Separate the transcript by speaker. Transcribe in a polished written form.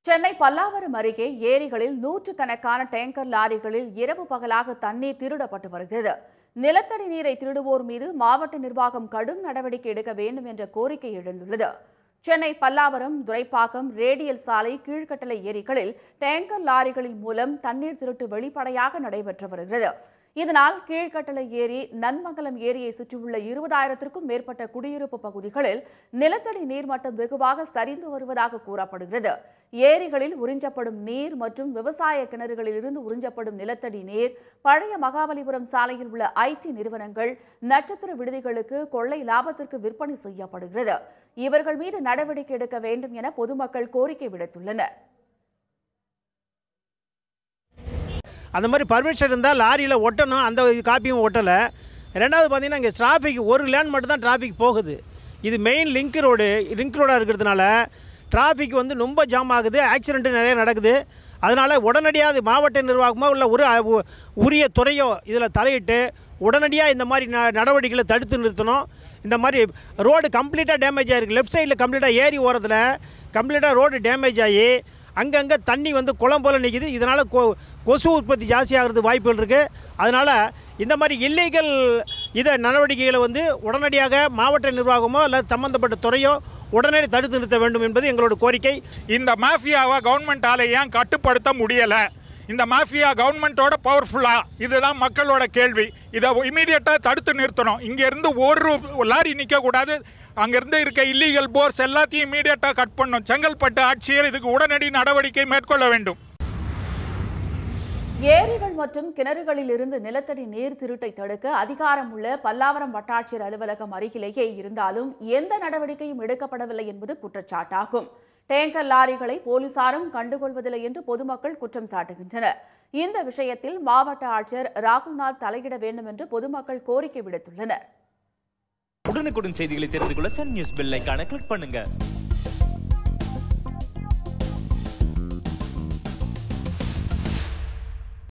Speaker 1: சென்னை பல்லாவரம் அருகே ஏரிகளில் நூற்றுக்கணக்கான டேங்கர் லாரிகளில் இரவு பகலாக தண்ணீர் திருடப்பட்டு வருகிறது. நிலத்தடி நீரை திருடுவோர் மீது மாவட்ட நிர்வாகம் கடும் நடவடிக்கை எடுக்க வேண்டும் என்ற கோரிக்கை எழுந்துள்ளது. சென்னை பல்லாவரம், துரைப்பாக்கம், ரேடியல் சாலை, கீழ்கட்டளை ஏரிகளில் டேங்கர் லாரிகளின் மூலம் தண்ணீர் திருட்டு வெளிப்படையாக நடைபெற்று வருகிறது. இதனால் கீழ்கட்டளை ஏரி, நன்மங்கலம் ஏரியை சுற்றியுள்ள 20,000க்கும் மேற்பட்ட குடியிருப்பு பகுதிகளில் நிலத்தடி நீர்மட்டம் வெகுவாக சரிந்து வருவதாக கூறப்படுகிறது. ஏரிகளில் உறிஞ்சப்படும் நீர் மற்றும் விவசாய கிணறுகளில் இருந்து உறிஞ்சப்படும் நிலத்தடி நீர் பழைய மகாபலிபுரம் சாலையில் உள்ள IT நிறுவனங்கள், நட்சத்திர விடுதிகளுக்கு கொள்ளை லாபத்திற்கு விற்பனை செய்யப்படுகிறது. இவர்கள் மீது நடவடிக்கை எடுக்க வேண்டும் என பொதுமக்கள் கோரிக்கை விடுத்துள்ளனர்.
Speaker 2: அந்த மாதிரி பர்மிஷன் இருந்தால் லாரியில் ஒட்டணும், அந்த காப்பியும் ஒட்டலை. ரெண்டாவது பார்த்தீங்கன்னா இங்கே டிராஃபிக் ஒரு லேன் மட்டும் தான் டிராஃபிக் போகுது. இது மெயின் லிங்க் ரோடாக இருக்கிறதுனால டிராஃபிக் ரொம்ப ஜாம் ஆகுது, ஆக்சிடென்ட்டு நிறைய நடக்குது. அதனால் உடனடியாக மாவட்ட நிர்வாகமோ இல்லை உரிய துறையோ இதில் தலையிட்டு உடனடியாக இந்த மாதிரி நடவடிக்கைகளை தடுத்து நிறுத்தணும். இந்த மாதிரி ரோடு கம்ப்ளீட்டாக டேமேஜ் ஆகிருக்கு. லெஃப்ட் சைடில் கம்ப்ளீட்டாக ஏரி ஓரத்தில் கம்ப்ளீட்டாக ரோடு டேமேஜ் ஆகி அங்கங்கே தண்ணி குளம் போல் நிற்கிது. இதனால் கொசு உற்பத்தி ஜாஸ்தியாகிறது வாய்ப்புகள் இருக்குது. அதனால் இந்த மாதிரி இல்லீகல் நடவடிக்கைகளை உடனடியாக மாவட்ட நிர்வாகமோ இல்லை சம்பந்தப்பட்ட துறையோ உடனடி தடுத்து நிறுத்த வேண்டும் என்பது எங்களோட கோரிக்கை.
Speaker 3: இந்த மாஃபியாவை கவர்மெண்ட்டால் ஏன் கட்டுப்படுத்த முடியலை? இந்த மாஃபியா கவர்மெண்ட்டோட பவர்ஃபுல்லா? இதுதான் மக்களோட கேள்வி. இதை இமீடியட்டாக தடுத்து நிறுத்தணும். இங்கேருந்து ஒரு லாரி நிற்கக்கூடாது. அங்கேருந்து இருக்க இல்லீகல் போர்ஸ் எல்லாத்தையும் இமீடியட்டாக கட் பண்ணணும். செங்கல்பட்டு ஆட்சியர் இதுக்கு உடனடி நடவடிக்கை மேற்கொள்ள வேண்டும்.
Speaker 1: ஏரிகள் மற்றும் கிணறுகளில் இருந்து நிலத்தடி நீர் திருட்டை தடுக்க அதிகாரம் உள்ள பல்லாவரம் வட்டாட்சியர் அலுவலகம் அருகிலேயே இருந்தாலும் எந்த நடவடிக்கையும் எடுக்கப்படவில்லை என்பது குற்றச்சாட்டாகும். டேங்கர் லாரிகளை போலீசாரும் கண்டுகொள்வதில்லை என்று பொதுமக்கள் குற்றம் சாட்டுகின்றனர். இந்த விஷயத்தில் மாவட்ட ஆட்சியர் ராகுல்நாத் தலையிட வேண்டும் என்று பொதுமக்கள் கோரிக்கை விடுத்துள்ளனர்.
Speaker 4: உடனுக்குடன் செய்திகளை தெரிந்து கொள்ள சன் நியூஸ் பெல் ஐகானை கிளிக் பண்ணுங்க.